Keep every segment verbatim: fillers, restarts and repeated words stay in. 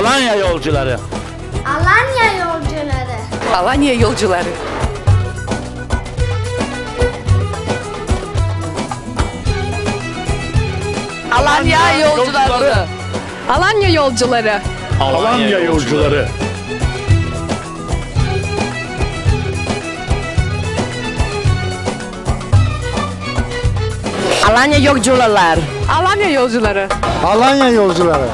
Alanya yolcuları. Alanya yolcuları. Alanya yolcuları. Alanya yolcuları. Alanya yolcuları. Alanya yolcuları. Alanya yolcuları. Alanya yolcuları. Alanya yolcuları.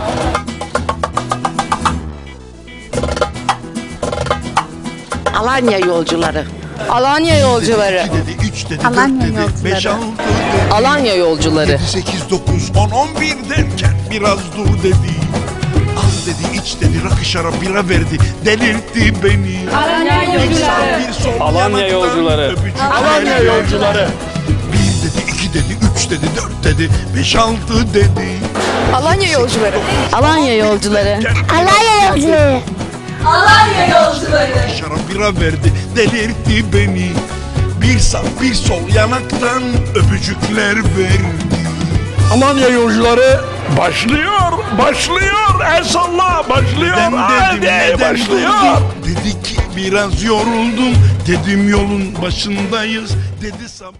Alanya yolcuları. Alanya yolcuları. Alanya yolcuları. Alanya yolcuları. sekiz, dokuz, on, on bir derken biraz dur dedi. Al dedi, iç dedi, rakı şarap bira verdi, delirtti beni. Alanya yolcuları. Bir sol Alanya yanaktan yolcuları. öpücük Alanya verdi. yolcuları. Bir dedi, iki dedi, üç dedi, dört dedi, beş, altı dedi. Alanya yolcuları. Alanya yolcuları. Alanya yolcuları. Alanya yolcuları. Şarap bira verdi, delirtti beni. Bir sağ bir sol yanaktan öpücükler verdi. Alanya yolcuları başlıyor, başlıyor. El salla, başlıyor. Neden dedim, Hadi neden başlıyor. durdun? Dedi ki biraz yoruldum. Dedim yolun başındayız. Dedi sabır.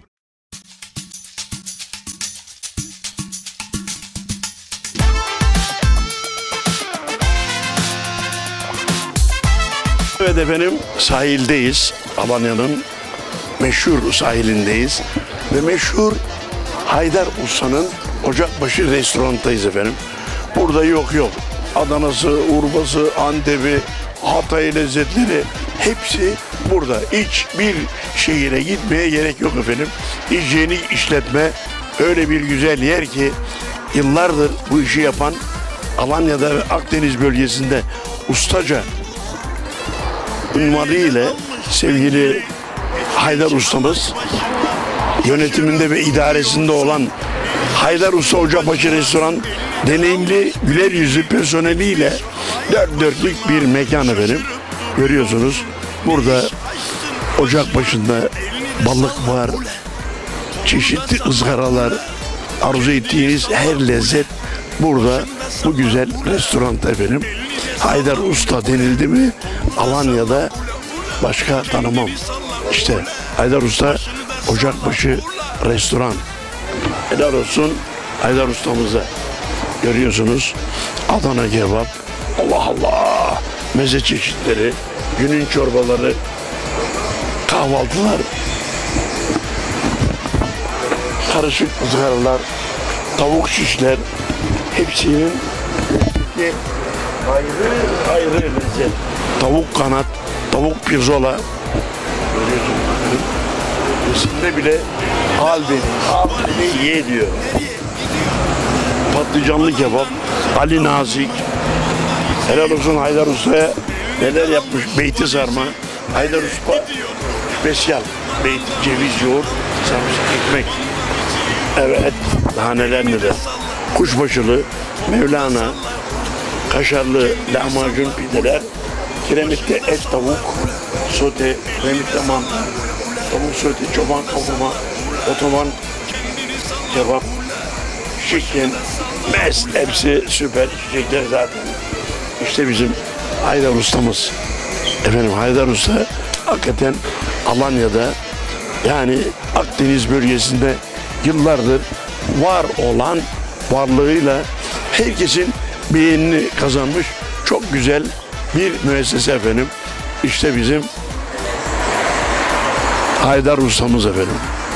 Evet efendim, sahildeyiz. Alanya'nın meşhur sahilindeyiz. Ve meşhur Haydar Usta'nın Ocakbaşı restorantayız efendim. Burada yok yok. Adana'sı, Urfa'sı, Antep'i, Hatay lezzetleri hepsi burada. Hiçbir şehire gitmeye gerek yok efendim. Hijyenik işletme, öyle bir güzel yer ki yıllardır bu işi yapan, Alanya'da ve Akdeniz bölgesinde ustaca unvanı ile sevgili Haydar Ustamız, yönetiminde ve idaresinde olan Haydar Usta Ocakbaşı Restoran, deneyimli, güler yüzlü personeliyle dört dörtlük bir mekan efendim. Görüyorsunuz burada ocak başında balık var, çeşitli ızgaralar, arzu ettiğiniz her lezzet burada bu güzel restoranda efendim. Haydar Usta denildi mi Alanya'da başka tanımam. İşte Haydar Usta Ocakbaşı Restoran. Helal olsun Haydar Ustamıza. Görüyorsunuz Adana kebap, Allah Allah, meze çeşitleri, günün çorbaları, kahvaltılar, karışık ızgaralar, tavuk şişler, hepsinin ayrı ayrı lezzet. Tavuk kanat, tavuk pirzola. Görüyorsunuz. Resimde bile al beni, al beni ye diyor. Patlıcanlı kebap, Ali Nazik. Helal olsun Haydar Usta'ya, neler yapmış. Beyti sarma. Haydar Usta spesyal. Beyti, ceviz, yoğurt, sarımsak, ekmek. Evet, daha neler neler. Kuşbaşılı, Mevlana, kaşarlı lahmacun pideler, kiremitte et tavuk, sote, kiremitte mantar, tavuk sote, çoban kavurma, otoban kebap, şikken, mes, hepsi süper içecekler zaten. İşte bizim Haydar Ustamız. Efendim Haydar Usta hakikaten Alanya'da, yani Akdeniz bölgesinde yıllardır var olan varlığıyla herkesin beğenini kazanmış çok güzel bir müessese efendim. İşte bizim Haydar Ustamız efendim.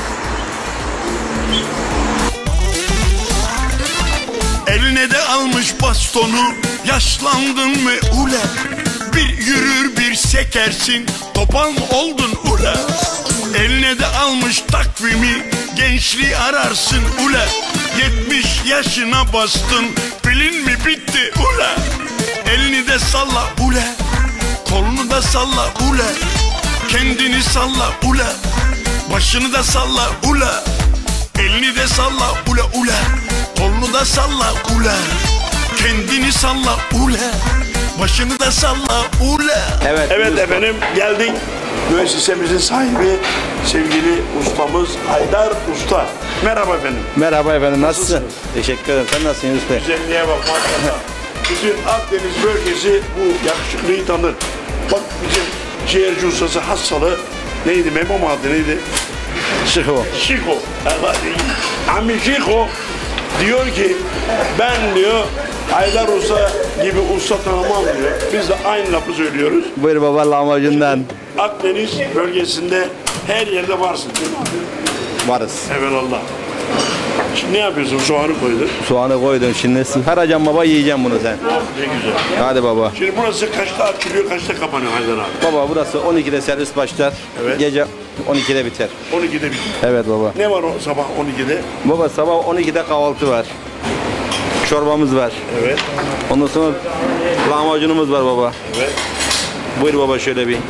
Eline de almış bastonu, yaşlandın mı ule? Bir yürür bir sekersin, topal mı oldun ule? Eline de almış takvimi, gençliği ararsın ule. Yetmiş yaşına bastın, pilin mi bitti ule? Elini de salla ule, kolunu da salla ule. Kendini salla ule, başını da salla ule. Elini de salla ule ule, kolunu da salla ule. Kendini salla ule, başını da salla ule. Evet, evet efendim geldik. Müessesemizin sahibi sevgili ustamız Haydar Usta. Merhaba efendim. Merhaba efendim, nasılsın? Nasılsınız? Teşekkür ederim. Sen nasılsın Yunus Bey? Güzelliğe bak maşallah. Bütün Akdeniz bölgesi bu yakışıklıyı tanır. Bak bizim ciğerci ustası Hassalı neydi? Memo mu adı neydi? Şiko. Şiko. Evet. Ami Şiko diyor ki ben diyor Haydar Usta gibi usta tanımam diyor. Biz de aynı lafı söylüyoruz. Buyur baba lahmacundan. Akdeniz bölgesinde her yerde varsın değil mi? Varız. Evelallah. Şimdi ne yapıyorsun? Soğanı koydun. Soğanı koydum şimdi. Sıkaracan baba yiyeceğim bunu sen. Ne güzel. Hadi baba. Şimdi burası kaçta açılıyor, kaçta kapanıyor Haydar abi? Baba burası on ikide servis başlar. Evet. Gece on ikide biter. on ikide bitiyor. Evet baba. Ne var o sabah on ikide? Baba sabah on ikide kahvaltı var. Çorbamız var. Evet. Ondan sonra lahmacunumuz var baba. Evet. Buyur baba şöyle bir.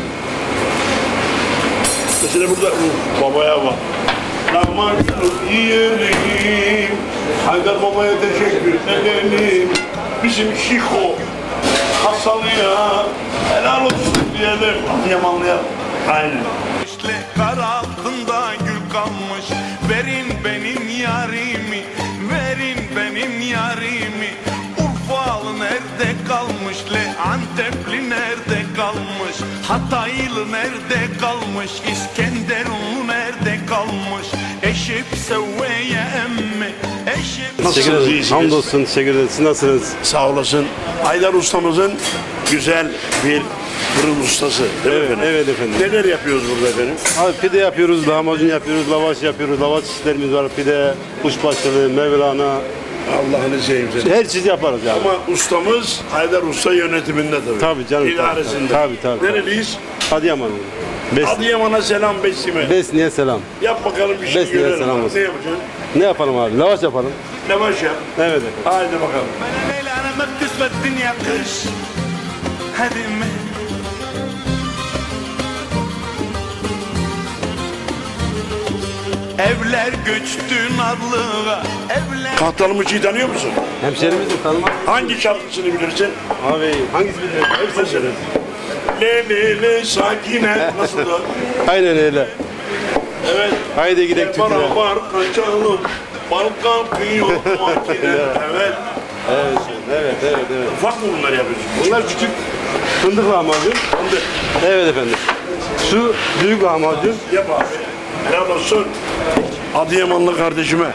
Mesela burada uh, babaya bak. Lahmacunu yiyelim. Haydar babaya teşekkür edelim. Bizim Şiko Hasalı'ya helal olsun diyelim. Yamanlı'ya. Aynen. İşte kar altında gül kalmış. Verin benim yarimi, verin benim yarimi. Urfalı nerede kalmış, Le Antepli nerede kalmış, Hataylı nerede kalmış, İskenderunlu nerede kalmış. Eşip sevveye emmi, eşip Nasılsınız? Teşekkür ederim. İyisiniz? Hamdolsun, teşekkür ederim. Siz nasılsınız? Sağ olasın. Haydar ustamızın güzel bir fırın ustası. Değil mi Evet, efendim? evet efendim. Neler yapıyoruz burada efendim? Abi pide yapıyoruz, lahmacun yapıyoruz, lavaş yapıyoruz, lavaş çeşitlerimiz var. Pide, kuşbaşılı, mevlana, Allah'ını seveyim seni. her çeşit yaparız yani. Ama ustamız Haydar Usta yönetiminde tabii. Tabii canım, İdaresinde. tabii, tabii, tabii. Nereliyiz? Adıyaman. Bes, Adıyaman'a selam Besime. Besniye selam. Yap bakalım bir şey Besniye görelim. selam Ne olsun. yapacaksın? Ne yapalım abi? Lavaş yapalım. Lavaş yap. Evet efendim. Haydi bakalım. Ben Leyla ana ما بتسوى الدنيا قش هذه مه Evler göçtü narlığa, evler Kahtalımışı'yı tanıyor musun? Hemşerimizin tanımak. Hangi şarkısını bilirsin? Abi hangisi biliyorsun? Hepsini söyle. Le le le sakine. Nasıldı? Aynen öyle. Evet. Haydi gidelim Türkiye'ye. Beraber kaçalım. Balkan piyo makine. Evet. Evet, evet, evet, evet. Ufak mı bunları yapıyorsun? Bunlar küçük fındık lahmacun. Fındık. Evet efendim. Şu büyük lahmacun. Yap abi. Helal olsun. Adıyamanlı kardeşime.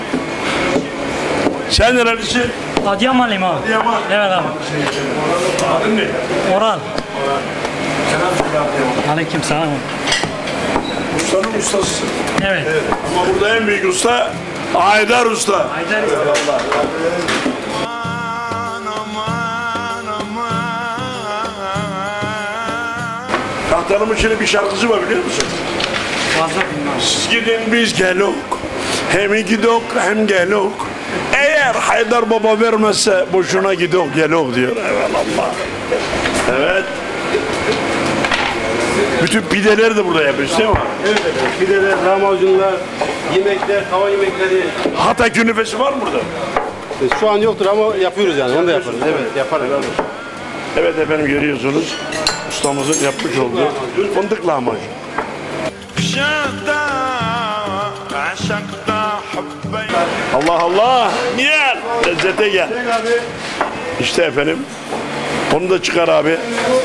Sen nerelisin? Adıyamanlıyım abi. Adıyaman. Evet abi. Adın ne? Oral. Selam söyle Adıyaman. Aleyküm selam. Ustanın ustasısın. Evet. Ama burada en büyük usta Haydar Usta. Haydar. aman aman Kahtalımışı'nın bir şarkısı var biliyor musun? Fazla bilmem. Siz gidin biz gelok. Hem gidok hem gelok. Eğer Haydar Baba vermezse boşuna gidok gelok diyor. Eyvallah. Evet. Bütün pideleri de burada yapıyorsun değil mi? Evet efendim. Pideler, lahmacunlar, yemekler, hava yemekleri. Hatay künefesi var mı burada? E, Şu an yoktur ama yapıyoruz yani. Onu da yaparız. Evet, yaparız. Evet efendim görüyorsunuz. Ustamızın yapmış olduğu fındık lahmacun. شتا عشقتا حبي Allah Allah. Gel. Lezzete gel. İşte efendim. Onu da çıkar abi.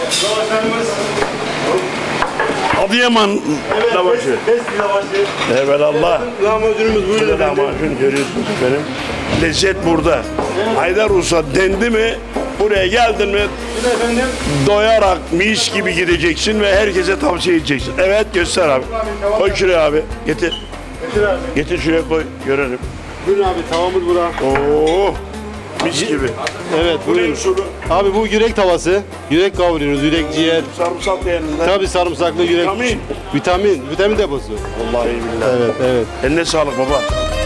Adıyaman lavaşı. Bes lavaşı. Evelallah. Lahmacunumuz buyurun Burada efendim. lahmacun görüyorsunuz efendim. Lezzet burada. Haydar Usta dendi mi buraya geldin mi Efendim. doyarak mis gibi gideceksin ve herkese tavsiye edeceksin. Evet göster abi. Koy şuraya abi. Getir. Getir abi. Getir şuraya koy. Görelim. Buyurun abi tavamız bura. Oo. Mis gibi. Evet Bu ne buyurun. usulü? Abi bu yürek tavası. Yürek kavuruyoruz. Yürek, ciğer. Sarımsak değerinde. Tabii sarımsaklı yürek. Vitamin. Vitamin. Vitamin deposu. Vallahi billahi. Evet evet. Eline sağlık baba.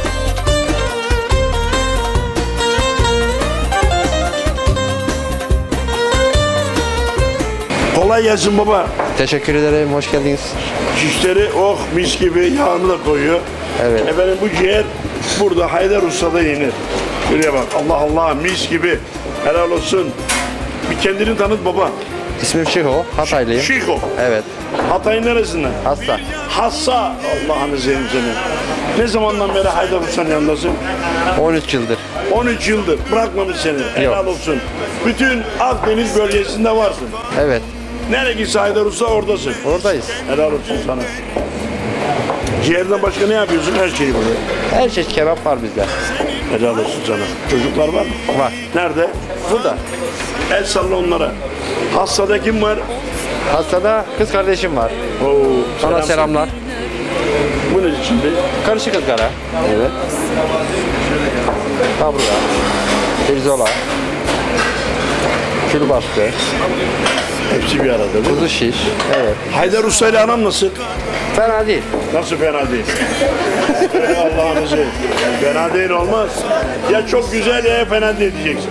Kolay gelsin baba. Teşekkür ederim, hoş geldiniz. Şişleri oh mis gibi yağını da koyuyor. Evet. Efendim bu ciğer burada Haydar Usta'da yenir. Şuraya bak Allah Allah mis gibi. Helal olsun. Bir kendini tanıt baba. İsmim Şiho, Hataylıyım. Şiko. Evet, Hatay'ın neresinden? hasta. Hassa. Allah'ını seveyim seni. Ne zamandan beri Haydar Usta'nın yanındasın? on üç yıldır. on üç yıldır bırakmamış seni. Helal olsun. Bütün Akdeniz bölgesinde varsın. Evet. Nereye gitse Haydar Usta oradasın. Oradayız. Helal olsun sana. Ciğerden başka ne yapıyorsun? Her şeyi burada. Her çeşit kebap var bizde. Helal olsun sana. Çocuklar var mı? Var. Nerede? Burada. El salla onlara. Hastada kim var? Hastada kız kardeşim var. Oo, Sana selam. selamlar. Bu ne şimdi? Karışık ızgara. Evet. Kaburga. Pirzola. Külbastı. Hepsi bir arada değil mi? Kuzu şiş. Evet. Haydar Usta ile aram nasıl? Fena değil. Nasıl fena değil? Ey Allah'ınızı. Fena değil olmaz. Ya çok güzel ya fena değil diyeceksin.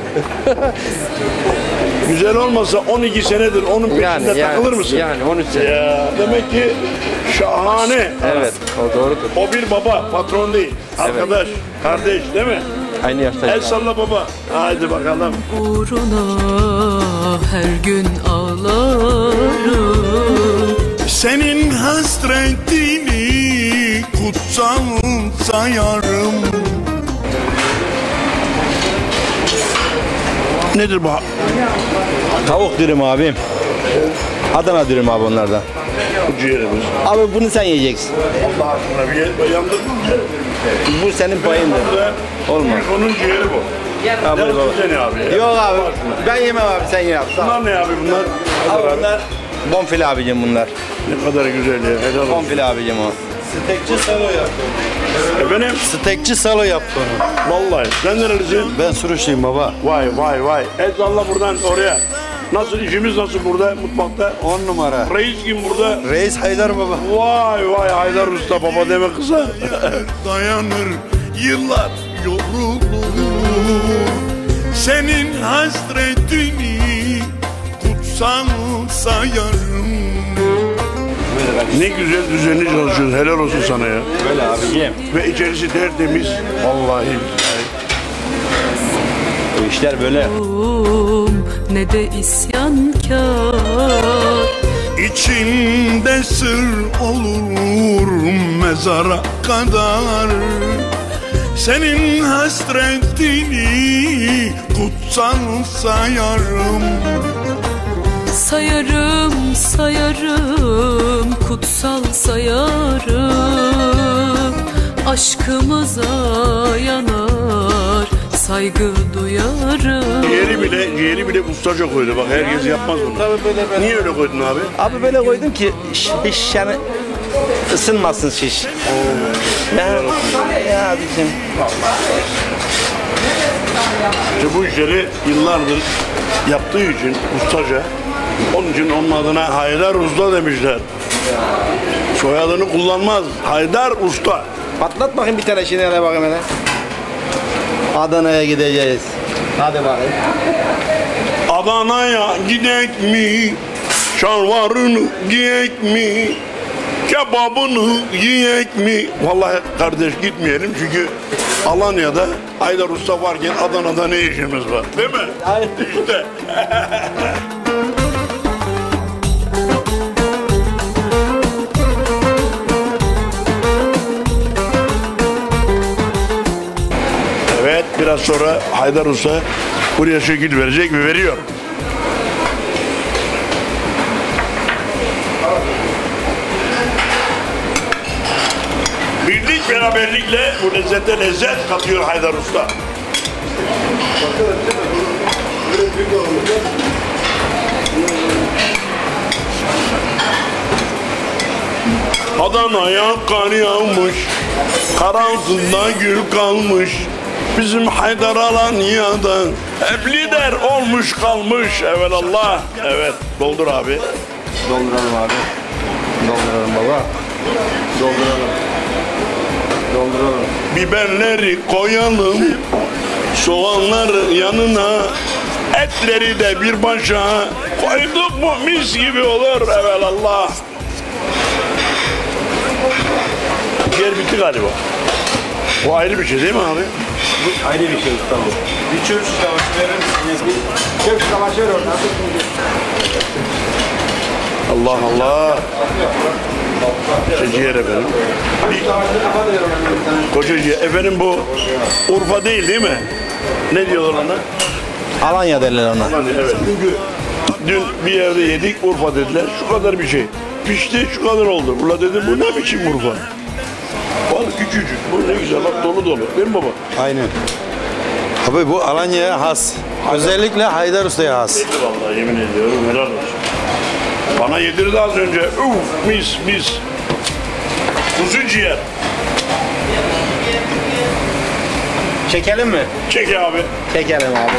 Güzel olmasa on iki senedir onun peşinde Yani, yani, takılır mısın? yani on üç sene. Ya, demek ki şahane. Evet. O doğrudur. O bir baba, patron değil. Arkadaş, kardeş değil mi? Aynı El yaştayız. salla baba. Haydi bakalım. Uğruna her gün ağlarım. Senin hasretini kutsal sayarım. Nedir bu? Tavuk dürüm abim. Adana dürüm abi onlardan. Bu ciğerimiz. Abi bunu sen yiyeceksin. Allah aşkına bir yer yandırdın mı? Bu senin payındır. Olmaz. Onun ciğeri bu. Abi, Ne baba. seni abi ya? Yok abi. Ben yemem abi sen ye abi. Sağ ol. Bunlar ne abi bunlar? Abi bunlar bonfile abicim bunlar. Ne kadar güzel ya. Helal olsun. Bonfile abicim o. Stekçi salo yaptı. Efendim? Stekçi salo yaptı onu. Vallahi. Sen nerelisin? Ben Suruçluyum baba. Vay vay vay. Et Allah buradan oraya. Nasıl işimiz nasıl burada mutfakta? On numara. Reis kim burada? Reis Haydar baba. Vay vay Haydar Usta baba deme kısa. Dayanır yıllar yorulur. Senin hasretini kutsal sayarım. Ne güzel düzenli çalışıyorsun. Helal olsun sana ya. Böyle abicim. Ve içerisi tertemiz. Vallahi. Bu işler böyle. Ne de isyankar. İçinde sır olur mezara kadar. Senin hasretini kutsal sayarım. Sayarım, sayarım, kutsal sayarım. Aşkımıza yanar, saygı duyarım. Ciğeri bile, ciğeri bile ustaca koydu. Bak herkes yapmaz bunu. Tabii böyle böyle. Niye öyle koydun abi? Abi böyle koydum ki şiş yani ısınmasın şiş. Ya, ya abicim. İşte bu işleri yıllardır yaptığı için ustaca. Onun için onun adına Haydar Usta demişler. Soyadını kullanmaz. Haydar Usta. Patlat bakayım bir tane şimdi hele bakayım hele. Adana'ya gideceğiz. Hadi bakayım. Adana'ya gidek mi? Şalvarını giyek mi? Kebabını yiyek mi? Vallahi kardeş gitmeyelim çünkü Alanya'da Haydar Usta varken Adana'da ne işimiz var? Değil mi? Aynen. İşte. Evet, biraz sonra Haydar Usta buraya şekil verecek ve veriyor. Birlik beraberlikle bu lezzete lezzet katıyor Haydar Usta. Adana'ya kar yağmış, kar altında gül kalmış. Bizim Haydar Alanya'da hep lider olmuş kalmış. Evelallah. Evet, doldur abi. Dolduralım abi. Dolduralım baba. Dolduralım. Dolduralım. Biberleri koyalım, soğanları yanına, etleri de bir başa koyduk mu mis gibi olur evelallah. Ciğer bitti galiba. O ayrı bir şey değil mi abi? Bu ayrı bir şey usta bu. Bir çöp savaşı verir misiniz? Bir çöp savaşı ver oradan. Allah Allah. İşte ciğer efendim. Kocacı efendim bu Urfa değil değil mi? Ne diyorlar ona? Alanya derler ona. Alanya evet. Çünkü dün bir yerde yedik Urfa dediler. Şu kadar bir şey. Pişti şu kadar oldu. Ula dedim bu ne biçim Urfa? Balık küçücük. Bu ne güzel bak dolu dolu. Değil mi baba? Aynen. Abi bu Alanya'ya has. Özellikle Haydar Usta'ya has. Yedir vallahi yemin ediyorum helal olsun. Bana yedirdi az önce. Uf mis mis. Kuzu ciğer. Çekelim mi? Çek abi. Çekelim abi.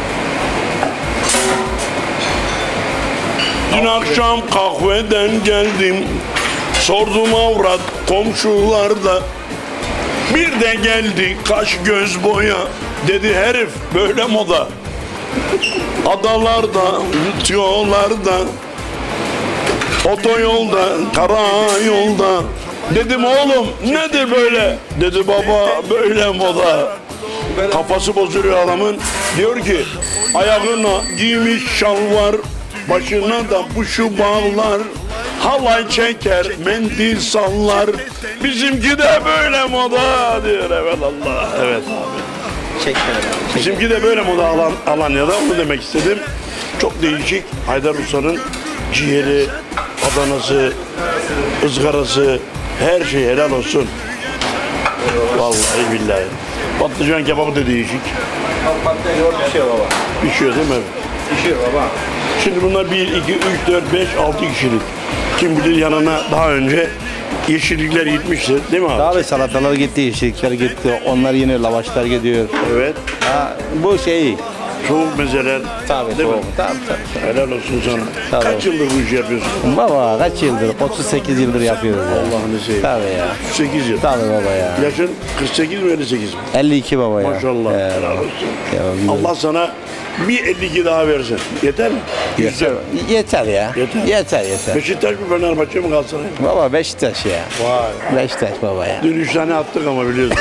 Dün akşam kahveden geldim. Sordum avrat komşularda. Bir de geldi kaş göz boya. Dedi herif böyle moda. Adalarda, yutuyorlarda. Otoyolda, karayolda. Dedim oğlum nedir böyle? Dedi baba böyle moda. Kafası bozuluyor adamın. Diyor ki ayağına giymiş şalvar. Başına da puşu bağlar. Halay çeker, mendil sallar. Bizimki de böyle moda diyor evelallah. Evet abi. Çekelim. Bizimki de böyle moda Alan, Alanya'da onu demek istedim. Çok değişik. Haydar Usta'nın ciğeri, Adanası, ızgarası, her şey helal olsun. Vallahi billahi. Patlıcan kebabı da değişik. Pişiyor baba. Pişiyor değil mi? Pişiyor baba. Şimdi bunlar bir, iki, üç, dört, beş, altı kişilik. Kim bilir yanına daha önce yeşillikler gitmiştir değil mi abi? Abi salatalar gitti, yeşillikler gitti. Onlar yine lavaşlar gidiyor. Evet. Ha, bu şey. Soğuk mezeler. Tabii değil mi? soğuk. Tabii, tabii. Helal olsun sana. Tabii. Kaç yıldır bu işi yapıyorsun? Baba kaç yıldır? otuz sekiz yıldır yapıyoruz ya. Allah'ını seveyim. Tabii ya. otuz sekiz yıl. Tabii baba ya. Yaşın kırk sekiz mi elli sekiz mi? elli iki baba ya. Maşallah. Ee, Helal olsun. ya, Allah sana bir elli iki daha versin. Yeter mi? yeter. Yeter ya. Yeter. Yeter yeter. Beşiktaş mı Fenerbahçe mi Galatasaray mı? Baba Beşiktaş ya. Vay. Beşiktaş baba ya. Dün üç tane attık ama biliyorsun.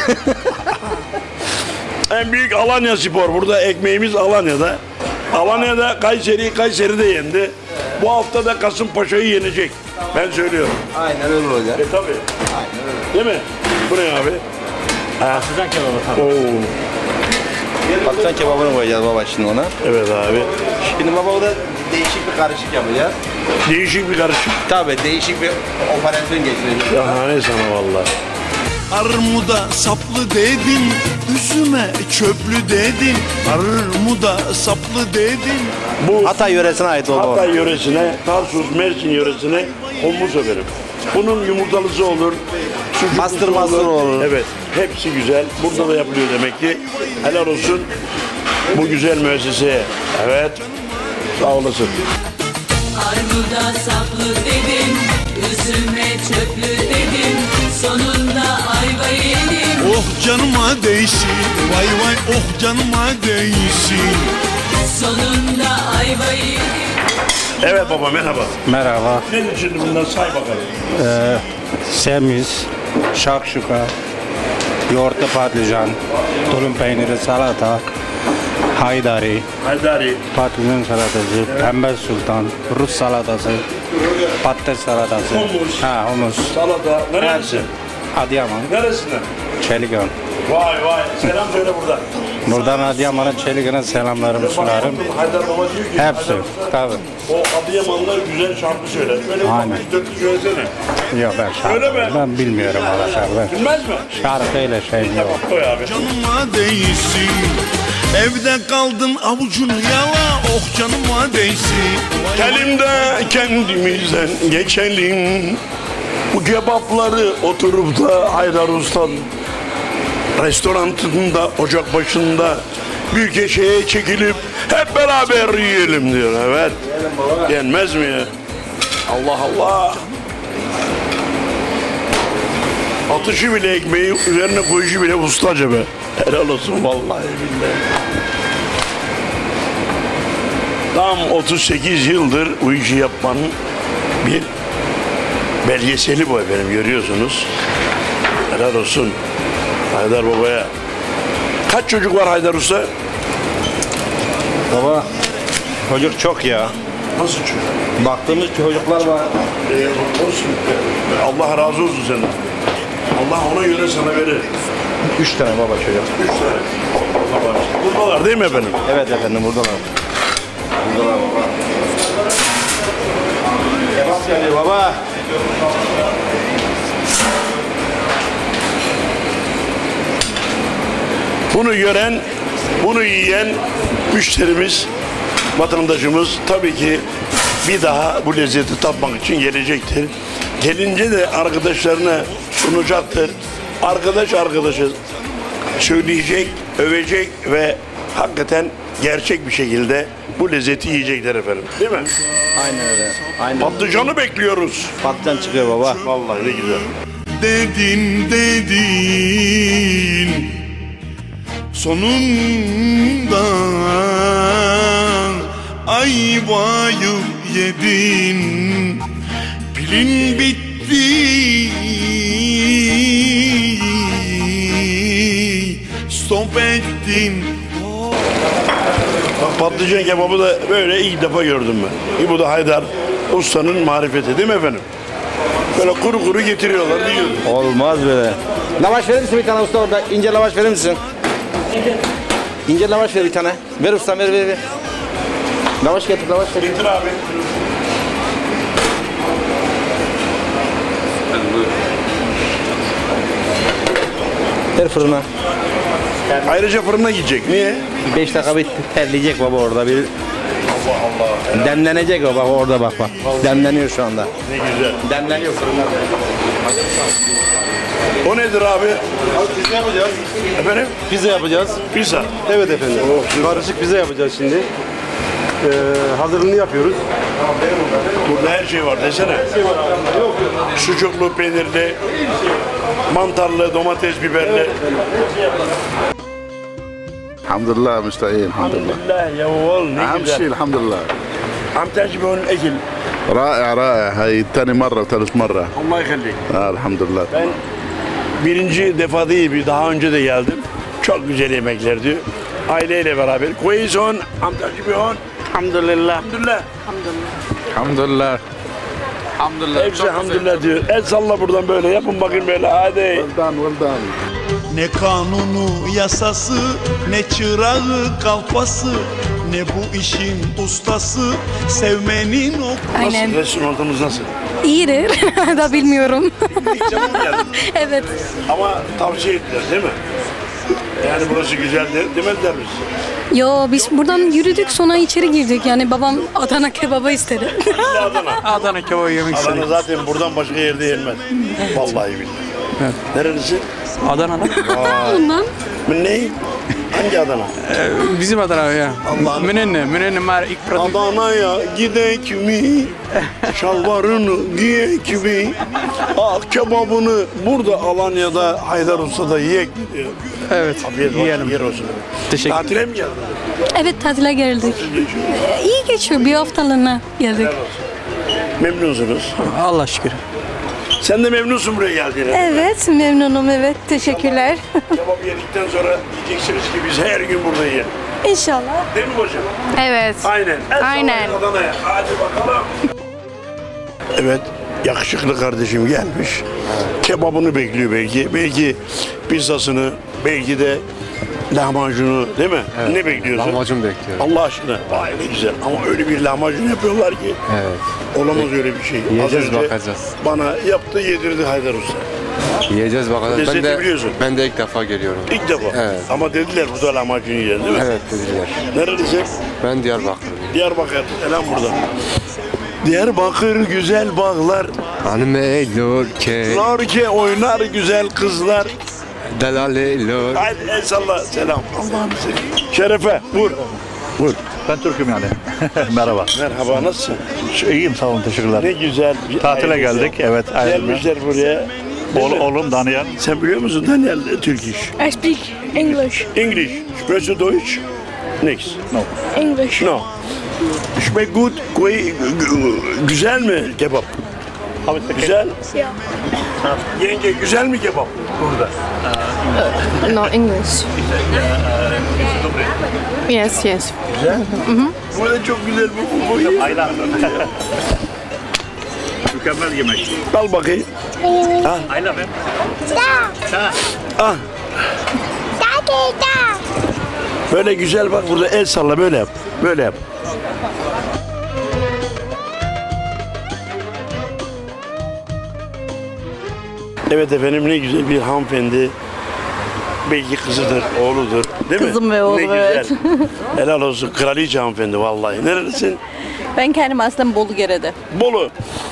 En büyük Alanya Spor. Burada ekmeğimiz Alanya'da. Alanya'da Kayseri, Kayseri'de yendi. Bu hafta da Kasımpaşa'yı yenecek. Ben söylüyorum. Aynen öyle olacak. E tabi. Aynen öyle. Değil mi? Bu ne abi? Patlıcan kebabı tabii. Oo. Patlıcan kebabını koyacağız baba şimdi ona. Evet abi. Şimdi baba o da değişik bir karışık yapacağız. Değişik bir karışık. Tabii değişik bir operasyon geçireceğiz. Şahane sana vallahi. Armuda saplı dedin, üzüme çöplü dedin. Armuda saplı dedin. Bu Hatay yöresine ait oldu. Hatay yöresine, Tarsus, Mersin yöresine hummus efendim. Bunun yumurtalısı olur, sucuklusu Bastırması olur. Evet, hepsi güzel. Burada da yapılıyor demek ki. Helal olsun bu güzel müesseseye. Evet, sağ olasın. Armuda saplı dedim, üzüme çöplü dedim, sonunda ayvayı yedim. Oh canıma değsin, vay vay oh canıma değsin. Sonunda ayvayı yedim. Evet baba merhaba. Merhaba. Nedir şimdi bundan say bakalım. Ee, semiz, şakşuka, yoğurtlu patlıcan, tulum peyniri, salata, haydari, Haydari, patlıcan salatası, pembe sultan, Rus salatası, patates salatası, Humus. ha, humus, salata, neresi? Adıyaman, Neresinden? Çeligan. Vay vay, selam söyle burada. Buradan Adıyaman'a, Çeligan'a selamlarımı sunarım. Haydar baba diyor ki, Hepsi, tabii. o Adıyamanlılar güzel şarkı söyler. Şöyle bir Aynen. üç dört söylesene. Yok ben Öyle mi? şarkı, ben bilmiyorum o şarkı. Bilmez mi? Şarkıyla şey yok. Koy abi. Canıma değsin. Evde kaldın avucunu yala, oh canıma değsin. Elimde kendimizden geçelim. Bu kebapları oturup da Haydar Usta'nın restoranında, ocak başında bir köşeye çekilip hep beraber yiyelim diyor. Evet. Yenmez mi ya? Allah Allah. Atışı bile ekmeği üzerine koyuşu bile ustaca be. Helal olsun vallahi billahi. Tam otuz sekiz yıldır bu işi yapmanın bir belgeseli bu efendim görüyorsunuz. Helal olsun Haydar Baba'ya. Kaç çocuk var Haydar Usta? Baba çocuk çok ya. Nasıl çocuk? Baktığımız çocuklar var. Ee, olsun. Allah razı olsun senden. Allah ona göre sana verir. Üç tane baba çocuk. Üç tane. Buradalar değil mi efendim? Evet efendim buradalar. Buradalar baba. Kebap geliyor baba. Bunu gören, bunu yiyen müşterimiz, vatandaşımız tabii ki bir daha bu lezzeti tatmak için gelecektir. Gelince de arkadaşlarına sunacaktır. Arkadaş arkadaşı söyleyecek, övecek ve hakikaten gerçek bir şekilde bu lezzeti yiyecekler efendim. Değil mi? Aynen öyle. Aynen. Patlıcanı bekliyoruz. Patlıcan çıkıyor baba. Vallahi ne güzel. Dedin dedin sonunda ayvayı yedin, pilin bitti, stop ettin. Bak patlıcan kebabı da böyle ilk defa gördüm ben. E bu da Haydar Usta'nın marifeti değil mi efendim? Böyle kuru kuru getiriyorlar diyor. Olmaz böyle. Lavaş verir misin bir tane usta orada? İnce lavaş verir misin? İnce lavaş ver bir tane. Ver usta ver ver ver. Lavaş getir lavaş getir. Getir abi. Ver fırına. Ayrıca fırına gidecek. Niye? Beş dakika bir terleyecek baba orada bir. Allah Allah. Demlenecek o bak orada bak bak. Demleniyor şu anda. Ne güzel. Demleniyor fırında. O nedir abi? Pizza yapacağız. Efendim? Pizza yapacağız. Pizza. Evet efendim. Karışık pizza yapacağız şimdi. Ee, hazırlığını yapıyoruz. Burada her şey var desene. Sucuklu, peynirli, mantarlı, domates, biberli. Alhamdulillah müstahil. Alhamdulillah. Alhamdulillah ya oğul ne أهم güzel. شيء الحمد لله. Am tecrübenin ekil. رائع رائع هاي ثاني مرة وثالث مرة. Allah يخليك. آه الحمد لله. Ben birinci defa değil bir daha önce de geldim. Çok güzel yemekler diyor. Aileyle beraber. Koyison, am tecrübenin. Alhamdülillah. Alhamdulillah. Alhamdulillah. Alhamdulillah. Hepsi elhamdülillah diyor. El salla buradan böyle yapın bakın böyle hadi. Well done, well done. Ne kanunu yasası, ne çırağı kalpası, ne bu işin ustası, sevmenin o... Aynen. Nasıl? Restoranımız nasıl? İyidir. Da bilmiyorum. İlk zaman geldin. Evet. Ama tavsiye ettiler değil mi? Yani burası güzeldir demediler mi? Yo biz buradan yürüdük sonra içeri girdik. Yani babam Adana kebabı istedi. İlla Adana. Adana kebabı yemek Adana zaten buradan başka yerde yenmez. Vallahi billahi. Evet. Nerelisin? Adana'da. Ondan. Ne? Hangi Adana? Bizim Adana ya. Münenne, Münenne mar ilk pratik. Adana'ya gidek mi? Şalvarını giyek mi? Ah kebabını burada Alanya'da Haydar Usta'da yiyek mi diyor. Evet. Afiyet olsun, Yiyelim. yer olsun. Teşekkür. Tatile mi geldin? Evet tatile geldik. Ee, İyi geçiyor. Bir haftalığına geldik. Memnunsunuz. Allah şükür. Sen de memnunsun buraya geldiğine. Evet memnunum evet. Teşekkürler. Kebap yedikten sonra diyeceksiniz ki biz her gün burada yiyelim. İnşallah. Değil mi hocam? Evet. Aynen. El Aynen. sallayın Adana'ya. Hadi bakalım. Evet. Yakışıklı kardeşim gelmiş. Kebabını bekliyor belki. Belki pizzasını, belki de lahmacunu değil mi? Evet. Ne bekliyorsun? Lahmacun bekliyorum. Allah aşkına. Vay ne güzel. Ama öyle bir lahmacun yapıyorlar ki. Evet. Olamaz öyle bir şey. Yiyeceğiz, Az önce bakacağız. bana yaptı yedirdi Haydar Usta. Yiyeceğiz bakalım. Lezzeti Ben de, biliyorsun. ben de ilk defa geliyorum. İlk defa. Evet. Ama dediler burada lahmacun yiyelim değil mi? Evet dediler. Nerelisin? Ben Diyarbakırlıyım. Diyarbakır. Selam buradan. Diyarbakır güzel bağlar. Hanım eylor ke Narke oynar güzel kızlar. delal eylor. Haydi el salla. Selam. Allah'ım seni. Şerefe. Vur. Vur. Ben Türk'üm yani. Merhaba. Merhaba nasılsın? İyiyim sağ olun teşekkürler. Ne güzel. Tatile Ayrıca. geldik evet. ayrıca. Gelmişler buraya. Değil Oğlu, mi? oğlum Daniel. Sen biliyor musun Daniel Türk iş? I speak English. English. Sprechen du Deutsch? Nix. No. English. No. Schmeckt gut. Gü- gü- Güzel mi kebap? Güzel. Yeah. Yenge güzel mi kebap burada? No, English. Yes, yes. Güzel. Burada çok güzel bu. bu. Aynen. Mükemmel yemek. Al bakayım. Al. Aynen. Ah. Böyle güzel bak burada el salla böyle yap. Böyle yap. Evet efendim ne güzel bir hanımefendi. Belki kızıdır, oğludur. Değil mi? Kızım ve oğlum, ne güzel. evet. Helal olsun. Kraliçe hanımefendi vallahi. Nerelisin? Ben kendim aslında Bolugere'de. Bolu.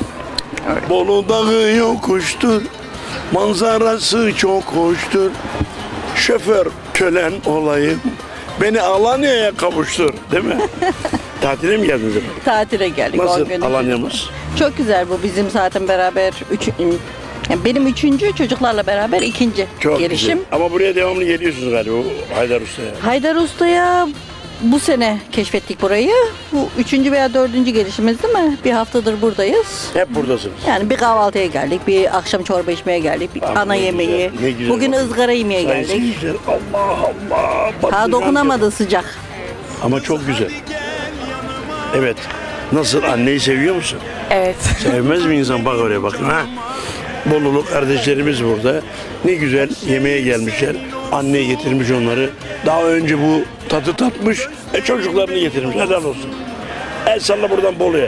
Bolu dağı yokuştur. Manzarası çok hoştur. Şoför kölen olayım. Beni Alanya'ya kavuştur. Değil mi? Tatile mi geldiniz efendim? Tatile geldik. on Nasıl gün. Alanya'mız? Çok güzel bu bizim zaten beraber üç, yani benim üçüncü çocuklarla beraber ikinci Çok gelişim. güzel. Ama buraya devamlı geliyorsunuz galiba Haydar Usta'ya. Haydar Usta'ya bu sene keşfettik burayı. Bu üçüncü veya dördüncü gelişimiz değil mi? Bir haftadır buradayız. Hep buradasınız. Yani bir kahvaltıya geldik, bir akşam çorba içmeye geldik, bir Abi ana ne yemeği. güzel, ne güzel Bugün bak. ızgara yemeye Sayın geldik. seyirciler, Allah Allah. Ha patlıcan dokunamadı sıcak. Ama çok güzel. Evet. Nasıl? Anneyi seviyor musun? Evet. Sevmez mi insan? Bak oraya bakın ha. Bolulu kardeşlerimiz burada. Ne güzel yemeğe gelmişler. Anne getirmiş onları. Daha önce bu tadı tatmış. E çocuklarını getirmiş. Helal olsun. El salla buradan Bolu'ya.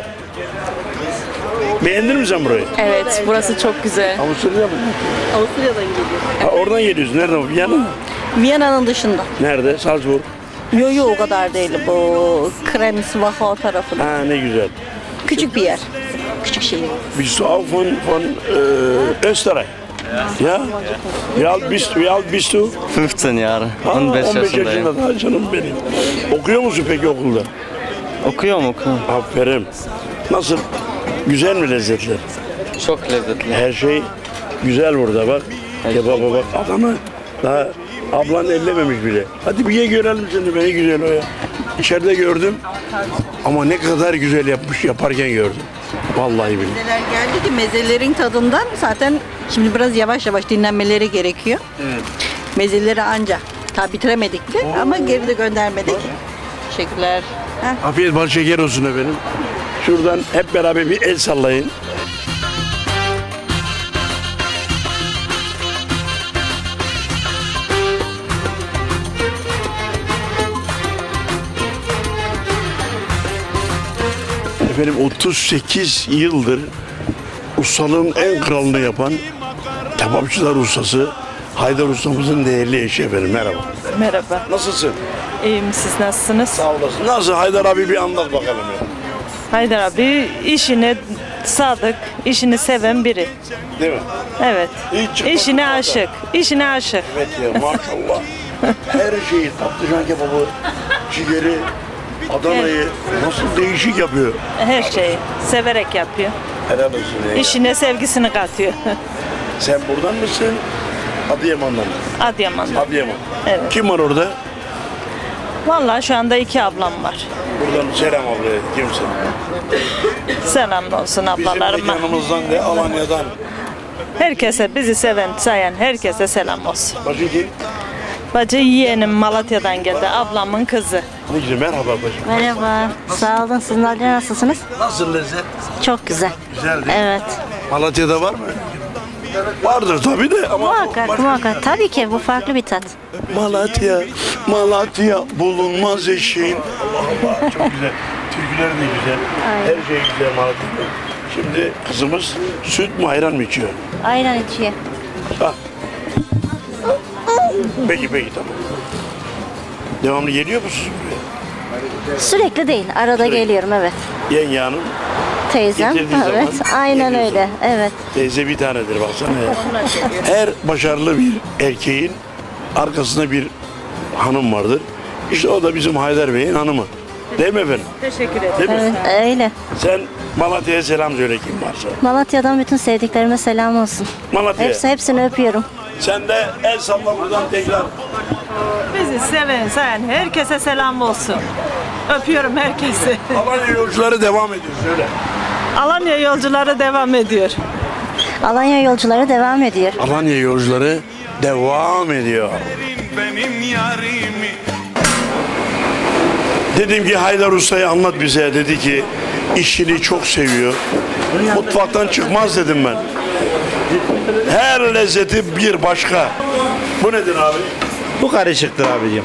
Beğendin mi sen burayı? Evet, burası çok güzel. Avusturya mı? Avusturya'dan geliyor. Ha, oradan geliyorsun. Nereden? Viyana mı? Viyana'nın dışında. Nerede? Salzburg. Yo yo o kadar değil. Bu Kremsvaha tarafında. Ha ne güzel. Küçük bir yer. Küçük şehir. Bist du auch von, von äh, Österreich? Ja? Wie alt bist, wie alt bist du? fünfzehn Jahre. Ha, on beş on beş yaşındayım. yaşında daha canım benim. Okuyor musun peki okulda? Okuyorum okuyorum. Aferin. Nasıl? Güzel mi lezzetler? Çok lezzetli. Her şey güzel burada bak. Kebaba bak. Adamı daha ablan ellememiş bile. Hadi bir ye görelim seni. Ne güzel o ya. İçeride gördüm. Ama ne kadar güzel yapmış yaparken gördüm. Vallahi billahi. Mezeler geldi ki mezelerin tadından zaten şimdi biraz yavaş yavaş dinlenmeleri gerekiyor. Evet. Mezeleri anca. Ta bitiremedik de ama geri de göndermedik. Teşekkürler. Heh. Afiyet bal şeker olsun efendim. Şuradan hep beraber bir el sallayın. Efendim otuz sekiz yıldır ustalığın en kralını yapan kebapçılar ustası Haydar ustamızın değerli eşi efendim. Merhaba. Merhaba. Nasılsın? İyiyim, siz nasılsınız? Sağ olasın. Nasıl Haydar abi bir anlat bakalım ya. Haydar abi işine sadık, işini seven biri. Değil mi? Evet. Hiç İşine çıkmadı aşık. İşine aşık. Evet ya maşallah. Her şeyi patlıcan kebabı, ciğeri, Adana'yı nasıl değişik yapıyor. Her şeyi severek yapıyor. Helal olsun ya. İşine sevgisini katıyor. Sen buradan mısın? Adıyaman'dan mı? Adıyaman'dan. Adıyaman. Evet. Kim var orada? Vallahi şu anda iki ablam var. Buradan selam ablaya. Kimsin? Selam olsun Bizim ablalarıma. mekanımızdan de Alanya'dan. Herkese, bizi seven, sayan herkese selam olsun. Bacı kim? Bacı yeğenim Malatya'dan geldi. Ablamın kızı. Ne güzel merhaba bacım. Merhaba. Sağ olun. Sizler de nasılsınız? Nasıl lezzet? Çok güzel. Güzel değil mi? Evet. Malatya'da var mı? Vardır tabii de ama Muhakkak, muhakkak. Tabii ki bu farklı bir tat. Malatya, Malatya bulunmaz eşin. Allah Allah çok güzel. Türküler de güzel. Aynen. Her şey güzel Malatya'da. Şimdi kızımız süt mü ayran mı içiyor? Ayran içiyor. Ha. Peki peki tamam. Devamlı geliyor musunuz buraya? Sürekli değil. Arada Sürekli. geliyorum evet. Yenge hanım. Teyzem. Getirdiği Evet. zaman Aynen geliyorsun. öyle. Evet. Teyze bir tanedir baksana ya. Her başarılı bir erkeğin arkasında bir hanım vardır. İşte o da bizim Haydar Bey'in hanımı. Değil mi efendim? Teşekkür ederim. Değil mi? Evet, öyle. Sen Malatya'ya selam söyle kim varsa. Malatya'dan bütün sevdiklerime selam olsun. Malatya'ya. Hepsi, hepsini öpüyorum. Sen de el salla buradan tekrar. Bizi seven, sayan herkese selam olsun. Öpüyorum herkesi. Alanya yolcuları devam ediyor söyle. Alanya yolcuları devam ediyor. Alanya yolcuları devam ediyor. Alanya yolcuları devam ediyor. Benim yarimi. Dedim ki Haydar Usta'yı anlat bize. Dedi ki işini çok seviyor. Mutfaktan çıkmaz dedim ben. Her lezzeti bir başka. Bu nedir abi? Bu karışıktır abicim.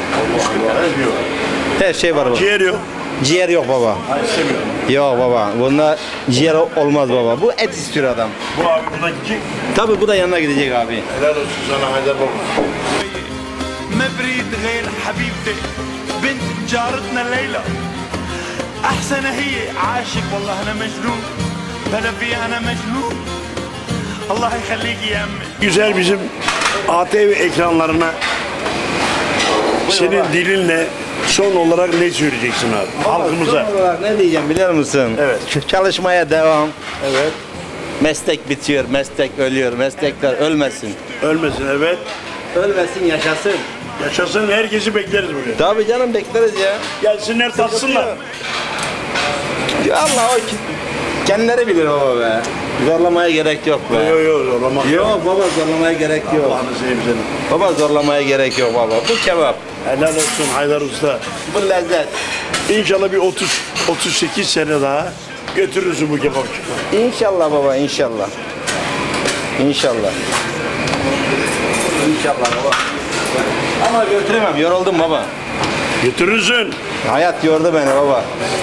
Her şey var baba. Ciğer yok. Ciğer yok baba. Hayır, istemiyorum. Yok baba. Bunda ciğer olmaz baba. Bu et istiyor adam. Bu abi buradan gidecek. Tabii bu da yanına gidecek abi. Helal olsun sana Haydar baba. ما بريد غير حبيبتي بنت جارتنا ليلى احسن هي عاشق والله انا مجنون بلا فيها انا مجنون الله يخليكي يا امي. Güzel bizim A T V ekranlarına senin dilinle son olarak ne söyleyeceksin abi halkımıza? Son olarak ne diyeceğim biliyor musun? Evet. Ç- Çalışmaya devam. Evet. Meslek bitiyor, meslek ölüyor. Meslekler ölmesin. Ölmesin evet. Ölmesin, yaşasın. Yaşasın, herkesi bekleriz buraya. Tabii canım bekleriz ya. Gelsinler tatsınlar. Ya Allah o ki- kendileri bilir baba be. Zorlamaya gerek yok be. Yok yok zorlamak Yok baba zorlamaya gerek yok. Allah'ını seveyim seni. Baba zorlamaya gerek yok baba. Bu kebap. Helal olsun Haydar Usta. Bu lezzet. İnşallah bir otuz otuz sekiz sene daha götürürsün bu kebapçı. İnşallah baba inşallah. İnşallah. İnşallah baba. Ama götüremem yoruldum baba. Götürürsün. Hayat yordu beni baba.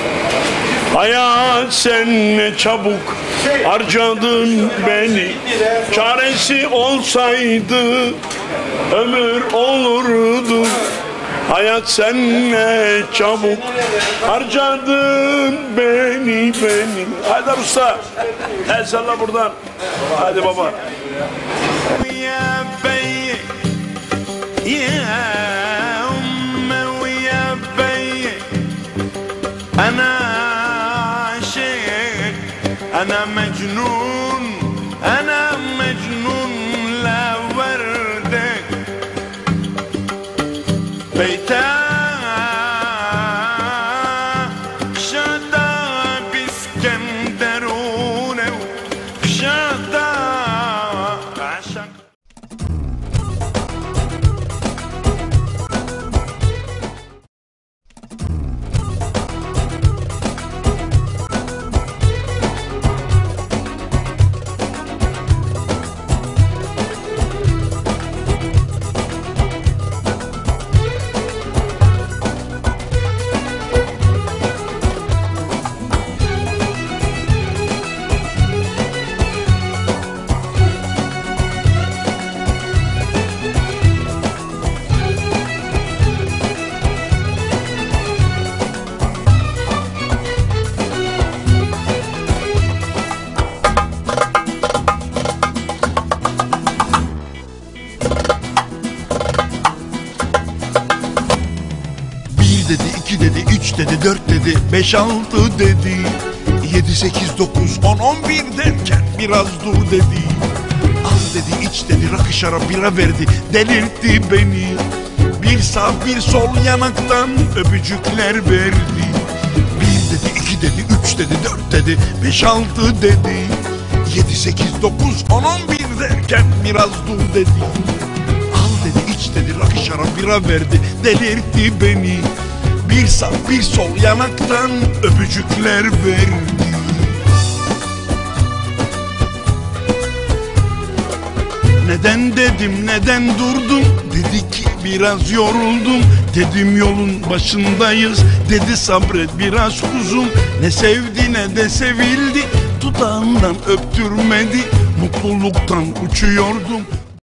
Hayat sen ne çabuk harcadın beni. Çaresi olsaydı ömür olurdu. Hayat sen ne çabuk harcadın beni beni. Haydar Usta. El salla buradan. Hadi baba. يا بي يا أمي ويا بي أنا عاشق أنا مجنون أنا مجنون لا وردك بيتا شاداب اسكندرون شاداب عشق. Dedi, iki dedi, üç dedi, dört dedi, beş altı dedi, yedi sekiz dokuz on on bir derken biraz dur dedi. Al dedi, iç dedi, rakı şarap bira verdi, delirtti beni. Bir sağ bir sol yanaktan öpücükler verdi. Bir dedi, iki dedi, üç dedi, dört dedi, beş altı dedi, yedi sekiz dokuz on on bir derken biraz dur dedi. Al dedi, iç dedi, rakı şarap bira verdi, delirtti beni. Bir sağ bir sol yanaktan öpücükler verdi. Neden dedim, neden durdun? Dedi ki biraz yoruldum. Dedim yolun başındayız. Dedi sabret biraz kuzum. Ne sevdi ne de sevildi. Dudağından öptürmedi. Mutluluktan uçuyordum.